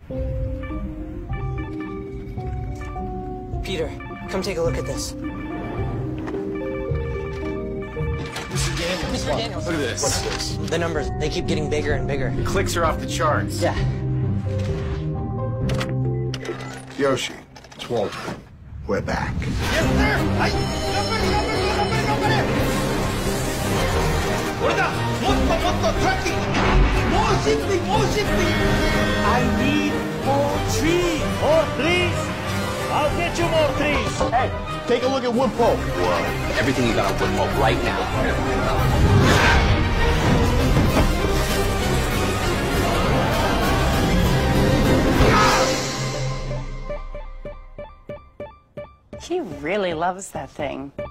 Peter, come take a look at this. Mr. Daniels. Mr. Daniels. Look at this. What's this? The numbers, they keep getting bigger and bigger. The clicks are off the charts. Yeah. Yoshi, it's Walter. We're back. Yes, sir! Ay! More shifting! I need more trees. More trees? I'll get you more trees. Hey, take a look at Woodpole. Everything you got on Woodpole right now. He really loves that thing.